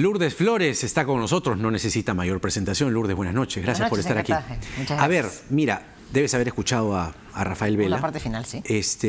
Lourdes Flores está con nosotros, no necesita mayor presentación. Lourdes, buenas noches, gracias por estar aquí. Muchas gracias. A ver, mira, debes haber escuchado a Rafael Vela. La parte final, sí.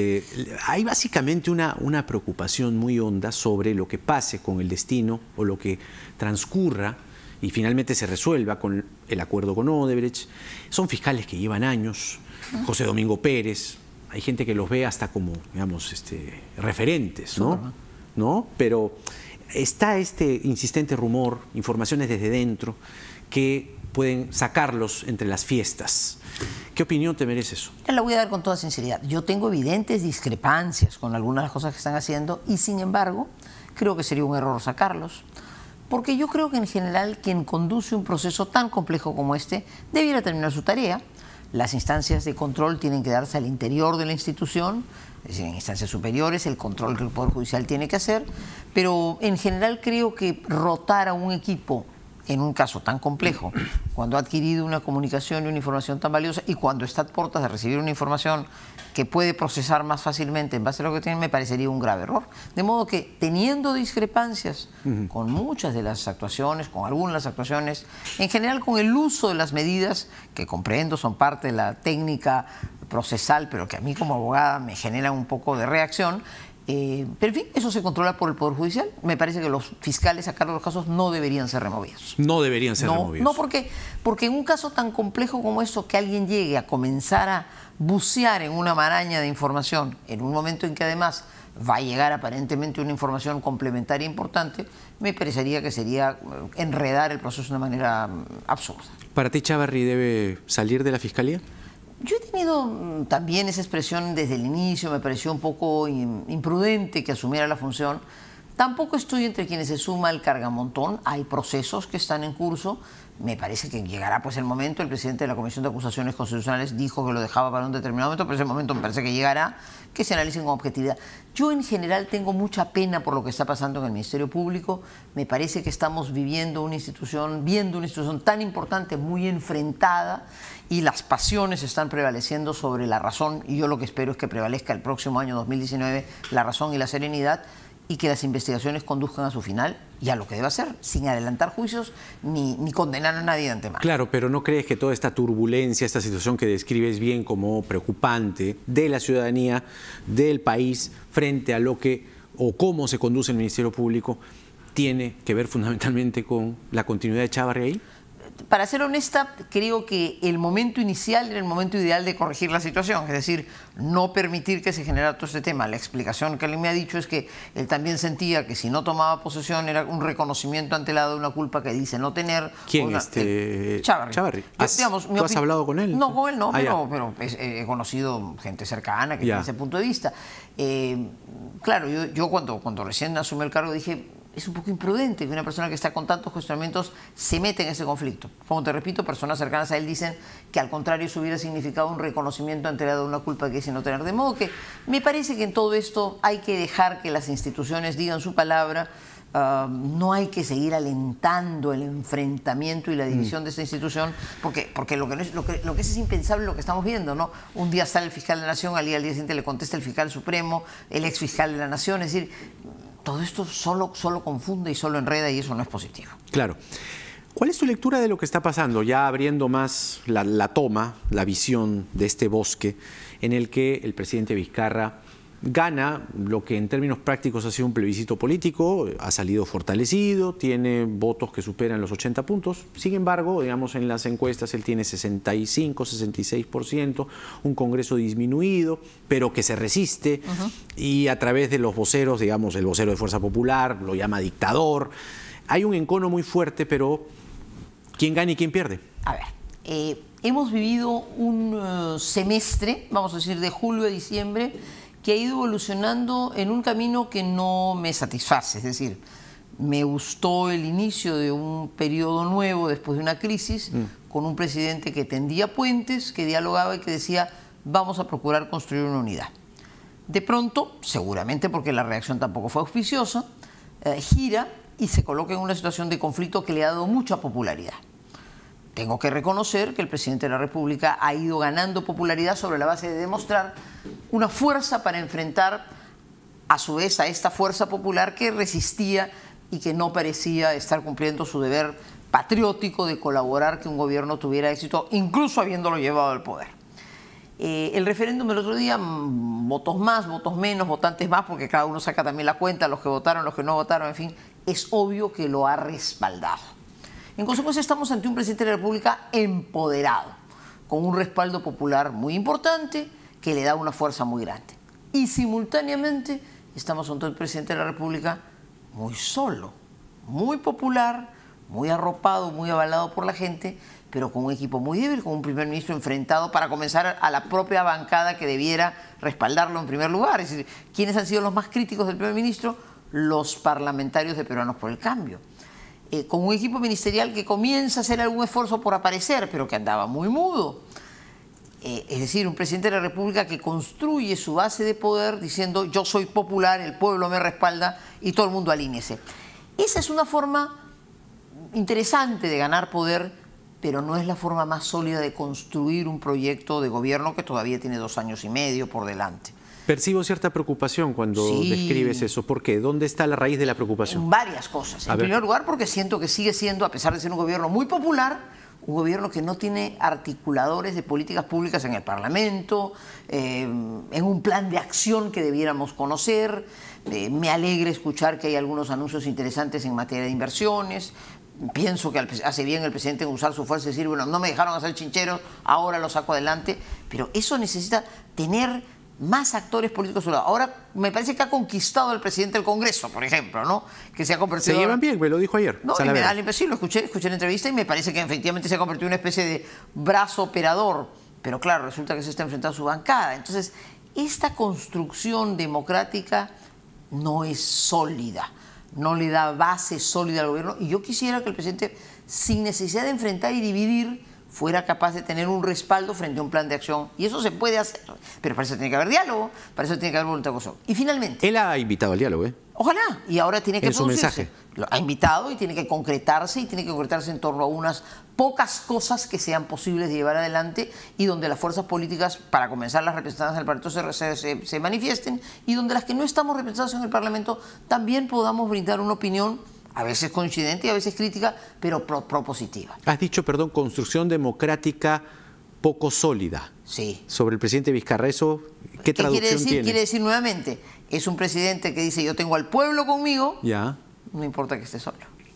Hay básicamente una preocupación muy honda sobre lo que pase con el destino o lo que transcurra y finalmente se resuelva con el acuerdo con Odebrecht. Son fiscales que llevan años, José Domingo Pérez, hay gente que los ve hasta como, digamos, referentes, ¿no? Pero está este insistente rumor, informaciones desde dentro, que pueden sacarlos entre las fiestas. ¿Qué opinión te merece eso? Te la voy a dar con toda sinceridad. Yo tengo evidentes discrepancias con algunas de las cosas que están haciendo y, sin embargo, creo que sería un error sacarlos. Porque yo creo que, en general, quien conduce un proceso tan complejo como este debiera terminar su tarea. Las instancias de control tienen que darse al interior de la institución, es decir, en instancias superiores, el control que el Poder Judicial tiene que hacer, pero en general creo que rotar a un equipo en un caso tan complejo, cuando ha adquirido una comunicación y una información tan valiosa y cuando está a puertas de recibir una información que puede procesar más fácilmente en base a lo que tiene, me parecería un grave error. De modo que, teniendo discrepancias con muchas de las actuaciones, con algunas de las actuaciones, en general con el uso de las medidas, que comprendo son parte de la técnica procesal, pero que a mí como abogada me genera un poco de reacción, pero en fin, eso se controla por el Poder Judicial. Me parece que los fiscales a cargo de los casos no deberían ser removidos. No deberían ser removidos. No, porque en un caso tan complejo como eso, que alguien llegue a comenzar a bucear en una maraña de información, en un momento en que además va a llegar aparentemente una información complementaria importante, me parecería que sería enredar el proceso de una manera absurda. ¿Para ti Chávarri debe salir de la Fiscalía? Yo he tenido también esa expresión desde el inicio, me pareció un poco imprudente que asumiera la función. Tampoco estoy entre quienes se suma el cargamontón, hay procesos que están en curso, me parece que llegará pues el momento, el presidente de la Comisión de Acusaciones Constitucionales dijo que lo dejaba para un determinado momento, pero ese momento me parece que llegará, que se analicen con objetividad. Yo en general tengo mucha pena por lo que está pasando en el Ministerio Público, me parece que estamos viendo una institución tan importante, muy enfrentada, y las pasiones están prevaleciendo sobre la razón, y yo lo que espero es que prevalezca el próximo año 2019 la razón y la serenidad, y que las investigaciones conduzcan a su final y a lo que debe hacer, sin adelantar juicios ni condenar a nadie de antemano. Claro, pero ¿no crees que toda esta turbulencia, esta situación que describes bien como preocupante de la ciudadanía, del país, frente a lo que o cómo se conduce el Ministerio Público, tiene que ver fundamentalmente con la continuidad de Chávarri ahí? Para ser honesta, creo que el momento inicial era el momento ideal de corregir la situación, es decir, no permitir que se generara todo este tema. La explicación que él me ha dicho es que él también sentía que si no tomaba posesión era un reconocimiento ante la de una culpa que dice no tener. ¿Quién? Chávarri. ¿Tú has hablado con él? No, con él no, pero he conocido gente cercana que tiene ese punto de vista. Claro, yo cuando recién asumí el cargo dije, es un poco imprudente que una persona que está con tantos cuestionamientos se meta en ese conflicto. Como te repito, personas cercanas a él dicen que al contrario eso hubiera significado un reconocimiento ante la de una culpa que dice no tener. De modo que me parece que en todo esto hay que dejar que las instituciones digan su palabra. No hay que seguir alentando el enfrentamiento y la división de esta institución, porque lo que es impensable lo que estamos viendo, ¿no? Un día sale el fiscal de la Nación, al día siguiente le contesta el fiscal supremo, el ex fiscal de la Nación, es decir, todo esto solo confunde y solo enreda y eso no es positivo. Claro. ¿Cuál es tu lectura de lo que está pasando? Ya abriendo más la toma, la visión de este bosque en el que el presidente Vizcarra gana lo que en términos prácticos ha sido un plebiscito político, ha salido fortalecido, tiene votos que superan los 80 puntos. Sin embargo, digamos, en las encuestas él tiene 65, 66%, un Congreso disminuido, pero que se resiste, y a través de los voceros, digamos, el vocero de Fuerza Popular lo llama dictador. Hay un encono muy fuerte, pero ¿quién gana y quién pierde? A ver, hemos vivido un semestre, vamos a decir, de julio a diciembre, que ha ido evolucionando en un camino que no me satisface. Es decir, me gustó el inicio de un periodo nuevo después de una crisis, con un presidente que tendía puentes, que dialogaba y que decía vamos a procurar construir una unidad. De pronto, seguramente porque la reacción tampoco fue auspiciosa, gira y se coloca en una situación de conflicto que le ha dado mucha popularidad. Tengo que reconocer que el presidente de la República ha ido ganando popularidad sobre la base de demostrar una fuerza para enfrentar a su vez a esta fuerza popular que resistía y que no parecía estar cumpliendo su deber patriótico de colaborar que un gobierno tuviera éxito, incluso habiéndolo llevado al poder. El referéndum del otro día, votos más, votos menos, votantes más, porque cada uno saca también la cuenta, los que votaron, los que no votaron, en fin, es obvio que lo ha respaldado. En consecuencia, estamos ante un presidente de la República empoderado, con un respaldo popular muy importante que le da una fuerza muy grande. Y simultáneamente estamos ante un presidente de la República muy solo, muy popular, muy arropado, muy avalado por la gente, pero con un equipo muy débil, con un primer ministro enfrentado para comenzar a la propia bancada que debiera respaldarlo en primer lugar. Es decir, ¿quiénes han sido los más críticos del primer ministro? Los parlamentarios de Peruanos por el Cambio. Con un equipo ministerial que comienza a hacer algún esfuerzo por aparecer, pero que andaba muy mudo. Es decir, un presidente de la República que construye su base de poder diciendo yo soy popular, el pueblo me respalda y todo el mundo alíñese. Esa es una forma interesante de ganar poder, pero no es la forma más sólida de construir un proyecto de gobierno que todavía tiene 2 años y medio por delante. Percibo cierta preocupación cuando describes eso. ¿Por qué? ¿Dónde está la raíz de la preocupación? Varias cosas. En primer lugar, porque siento que sigue siendo, a pesar de ser un gobierno muy popular, un gobierno que no tiene articuladores de políticas públicas en el Parlamento, en un plan de acción que debiéramos conocer. Me alegra escuchar que hay algunos anuncios interesantes en materia de inversiones. Pienso que hace bien el presidente en usar su fuerza y decir, bueno, no me dejaron hacer chincheros, ahora lo saco adelante. Pero eso necesita tener más actores políticos a su lado. Ahora me parece que ha conquistado al presidente del Congreso, por ejemplo, ¿no? Que se ha convertido... Se llevan bien, me lo dijo ayer. No, y me da la impresión, lo escuché en la entrevista y me parece que efectivamente se ha convertido en una especie de brazo operador. Pero claro, resulta que se está enfrentando a su bancada. Entonces, esta construcción democrática no es sólida, no le da base sólida al gobierno. Y yo quisiera que el presidente, sin necesidad de enfrentar y dividir, fuera capaz de tener un respaldo frente a un plan de acción. Y eso se puede hacer, pero para eso tiene que haber diálogo, para eso tiene que haber voluntad de acción. Y finalmente... Él ha invitado al diálogo, ¿eh? Ojalá, y ahora tiene que producirse. En su mensaje. Lo ha invitado y tiene que concretarse, en torno a unas pocas cosas que sean posibles de llevar adelante y donde las fuerzas políticas, para comenzar las representadas en el Parlamento, se manifiesten, y donde las que no estamos representadas en el Parlamento también podamos brindar una opinión, a veces coincidente y a veces crítica, pero propositiva. Has dicho, perdón, construcción democrática poco sólida. Sí. Sobre el presidente Vizcarra, ¿eso qué traducción tiene? Quiere decir nuevamente, es un presidente que dice yo tengo al pueblo conmigo, ya, no importa que esté solo.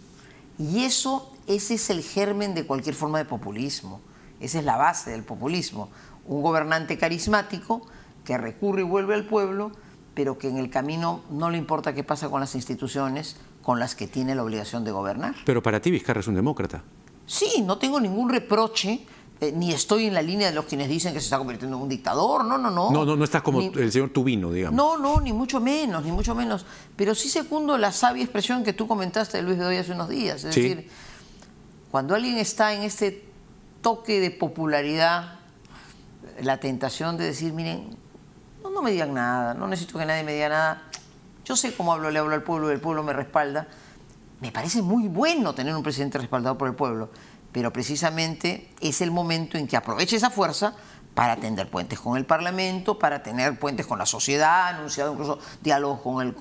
Y ese es el germen de cualquier forma de populismo. Esa es la base del populismo. Un gobernante carismático que recurre y vuelve al pueblo, pero que en el camino no le importa qué pasa con las instituciones con las que tiene la obligación de gobernar. Pero para ti Vizcarra es un demócrata. Sí, no tengo ningún reproche, ni estoy en la línea de los quienes dicen que se está convirtiendo en un dictador, no. No estás como el señor Tubino, digamos. No, ni mucho menos, ni mucho menos. Pero sí secundo la sabia expresión que tú comentaste de Luis Bedoya hace unos días. Es decir, cuando alguien está en este toque de popularidad, la tentación de decir, miren, no me digan nada, no necesito que nadie me diga nada, yo sé cómo hablo, le hablo al pueblo y el pueblo me respalda. Me parece muy bueno tener un presidente respaldado por el pueblo, pero precisamente es el momento en que aproveche esa fuerza para tender puentes con el Parlamento, para tener puentes con la sociedad, anunciado incluso diálogos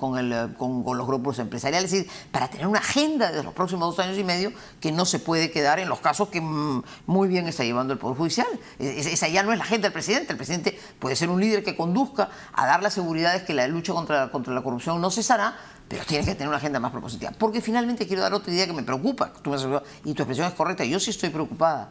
con los grupos empresariales, es decir, para tener una agenda de los próximos 2 años y medio que no se puede quedar en los casos que muy bien está llevando el Poder Judicial. Esa ya no es la agenda del presidente. El presidente puede ser un líder que conduzca a dar las seguridades que la lucha contra la corrupción no cesará, pero tiene que tener una agenda más propositiva. Porque finalmente quiero dar otra idea que me preocupa, y tu expresión es correcta, yo sí estoy preocupada.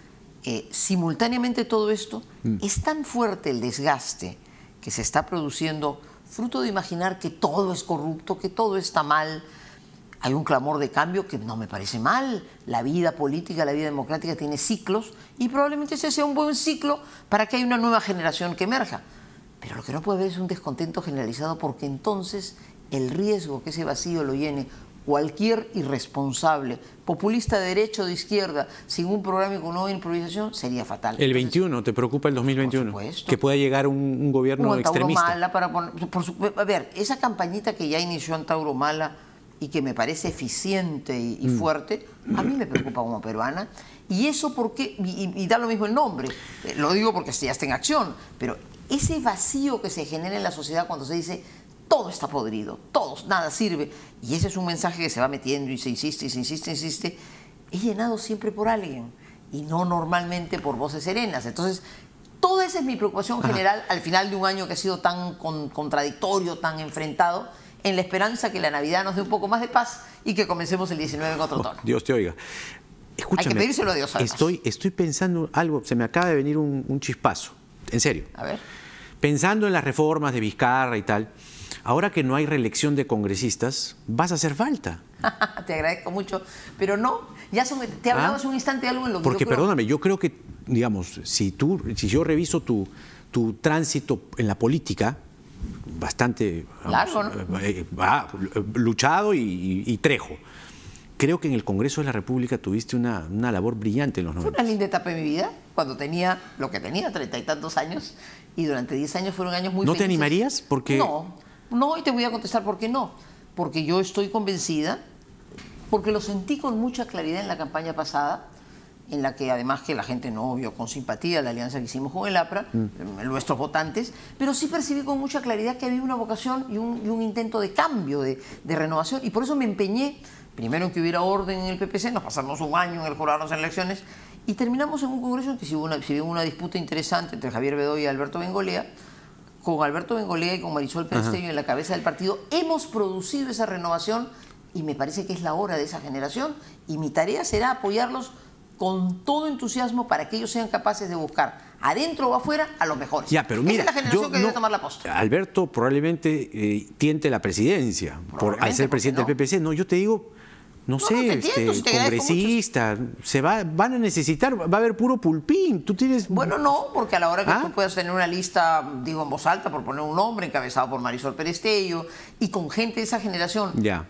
Simultáneamente todo esto, es tan fuerte el desgaste que se está produciendo, fruto de imaginar que todo es corrupto, que todo está mal. Hay un clamor de cambio que no me parece mal. La vida política, la vida democrática tiene ciclos y probablemente ese sea un buen ciclo para que haya una nueva generación que emerja. Pero lo que no puede haber es un descontento generalizado, porque entonces el riesgo que ese vacío lo llene cualquier irresponsable, populista de derecha o de izquierda, sin un programa y con nueva improvisación, sería fatal. ¿El 21? ¿Te preocupa el 2021? Por supuesto. Que pueda llegar un gobierno extremista. Antauro Mala a ver, esa campañita que ya inició Antauro Mala y que me parece eficiente y fuerte, a mí me preocupa como peruana. Y eso porque, y da lo mismo el nombre, lo digo porque ya está en acción, pero ese vacío que se genera en la sociedad cuando se dice todo está podrido, nada sirve. Y ese es un mensaje que se va metiendo y se insiste, y se insiste, insiste. Es llenado siempre por alguien y no normalmente por voces serenas. Entonces, toda esa es mi preocupación general al final de un año que ha sido tan contradictorio, tan enfrentado, en la esperanza que la Navidad nos dé un poco más de paz y que comencemos el 19 en otro tono. Dios te oiga. Escúchame, hay que pedírselo a Dios, además. Estoy pensando algo, se me acaba de venir un chispazo, en serio. A ver. Pensando en las reformas de Vizcarra y tal, ahora que no hay reelección de congresistas, vas a hacer falta. Te agradezco mucho, pero no, te he hablado hace un instante de algo en lo que porque, yo creo. perdóname, yo creo que, digamos, si yo reviso tu tránsito en la política, bastante largo, ¿no? luchado y trejo. Creo que en el Congreso de la República tuviste una labor brillante en los 90. Fue una linda etapa de mi vida, cuando tenía lo que tenía, 30 y tantos años, y durante 10 años fueron años muy felices. ¿No te animarías? Porque... No, y te voy a contestar por qué no. Porque yo estoy convencida, porque lo sentí con mucha claridad en la campaña pasada, en la que además que la gente no vio con simpatía la alianza que hicimos con el APRA, nuestros votantes, pero sí percibí con mucha claridad que había una vocación y un intento de cambio, de renovación, y por eso me empeñé, primero en que hubiera orden en el PPC, nos pasamos un año en el jurado de las elecciones, y terminamos en un congreso en que si hubo una disputa interesante entre Javier Bedoya y Alberto Bengolea. Con Alberto Bengolea y con Marisol Pérez-Teño en la cabeza del partido, hemos producido esa renovación y me parece que es la hora de esa generación, y mi tarea será apoyarlos con todo entusiasmo para que ellos sean capaces de buscar adentro o afuera a los mejores. Ya, pero mira, esa es la generación que debe tomar la posta. Alberto probablemente tiente la presidencia al ser presidente del PPC. No, yo te digo, no sé, congresista, van a necesitar, va a haber puro pulpín. Tú tienes... Bueno, no, porque a la hora que tú puedas tener una lista, digo en voz alta, por poner un nombre, encabezado por Marisol Pérez-Teño, y con gente de esa generación,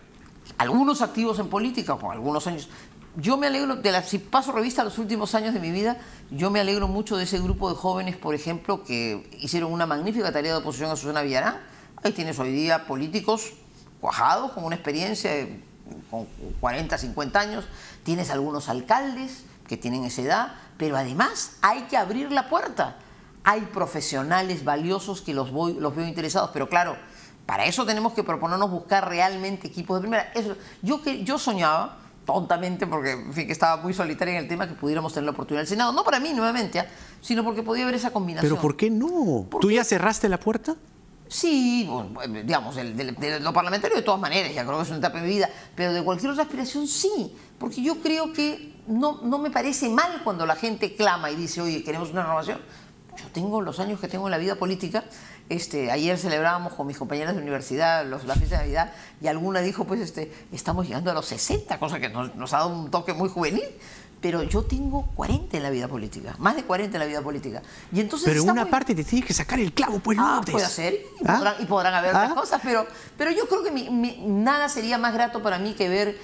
algunos activos en política, con algunos años... Yo me alegro, si paso revista a los últimos años de mi vida, yo me alegro mucho de ese grupo de jóvenes, por ejemplo, que hicieron una magnífica tarea de oposición a Susana Villarán. Ahí tienes hoy día políticos cuajados, con una experiencia con 40, 50 años. Tienes algunos alcaldes que tienen esa edad, pero además hay que abrir la puerta. Hay profesionales valiosos que los veo interesados, pero claro, para eso tenemos que proponernos buscar realmente equipos de primera. Yo soñaba, tontamente, porque en fin, que estaba muy solitaria en el tema, que pudiéramos tener la oportunidad del Senado, no para mí nuevamente, sino porque podía haber esa combinación. ¿Pero por qué no? ¿Tú ya cerraste la puerta? Sí, bueno, digamos, de lo parlamentario de todas maneras, ya creo que es una etapa de mi vida, pero de cualquier otra aspiración sí, porque yo creo que no me parece mal cuando la gente clama y dice, oye, queremos una renovación. Yo tengo los años que tengo en la vida política. Ayer celebrábamos con mis compañeras de universidad la fiesta de Navidad y alguna dijo, pues estamos llegando a los 60, cosa que nos ha dado un toque muy juvenil. Pero yo tengo 40 en la vida política, más de 40 en la vida política. Y entonces pero en una parte te tienes que sacar el clavo, pues Lourdes. Puede ser, y podrán haber otras cosas, pero yo creo que nada sería más grato para mí que ver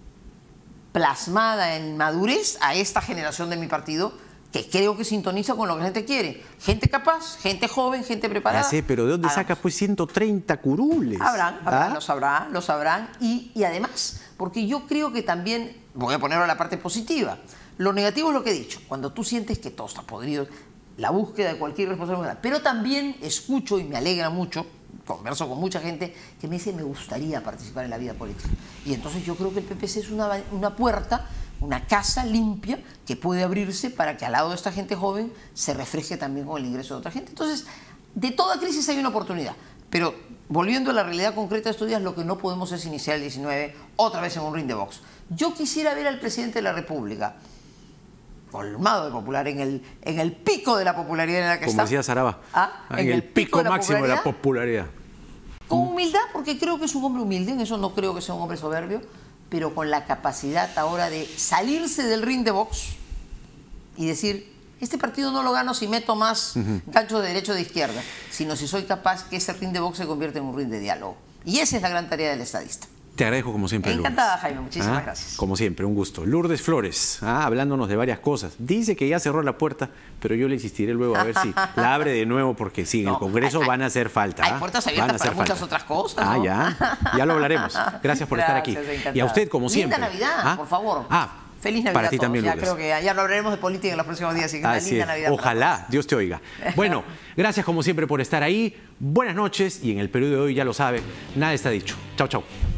plasmada en madurez a esta generación de mi partido, que creo que sintoniza con lo que la gente quiere. Gente capaz, gente joven, gente preparada. Ya sé, pero ¿de dónde sacas pues 130 curules? Lo sabrán. Y además, porque yo creo que también, voy a ponerlo a la parte positiva, lo negativo es lo que he dicho, cuando tú sientes que todo está podrido, la búsqueda de cualquier responsabilidad. Pero también escucho y me alegra mucho, converso con mucha gente que me dice, me gustaría participar en la vida política. Y entonces yo creo que el PPC es una puerta, una casa limpia que puede abrirse para que al lado de esta gente joven se refresque también con el ingreso de otra gente. Entonces, de toda crisis hay una oportunidad. Pero volviendo a la realidad concreta de estos días, lo que no podemos es iniciar el 19 otra vez en un ring de box. Yo quisiera ver al presidente de la República colmado de popular, en el pico de la popularidad en la que está. Como decía Saraba, en el pico máximo de la popularidad. Con humildad, porque creo que es un hombre humilde, en eso no creo que sea un hombre soberbio, pero con la capacidad ahora de salirse del ring de box y decir, este partido no lo gano si meto más ganchos de derecha o de izquierda, sino si soy capaz que ese ring de box se convierta en un ring de diálogo. Y esa es la gran tarea del estadista. Te agradezco como siempre, encantada, Lourdes. Jaime, muchísimas gracias. Como siempre, un gusto. Lourdes Flores, hablándonos de varias cosas. Dice que ya cerró la puerta, pero yo le insistiré luego a ver si la abre de nuevo, porque sí, en el Congreso van a hacer falta. Hay puertas abiertas para muchas otras cosas, ¿no? Ya lo hablaremos. Gracias por estar aquí. Encantada. Y a usted, como siempre. Linda Navidad, por favor. Feliz Navidad para ti a todos. también, Ya Lourdes. creo que ya no hablaremos de política en los próximos días, así que una Así linda es. Navidad. Ojalá, Dios te oiga. Bueno, gracias como siempre por estar ahí. Buenas noches y en el Perú de hoy ya lo sabe, nada está dicho. Chau, chau.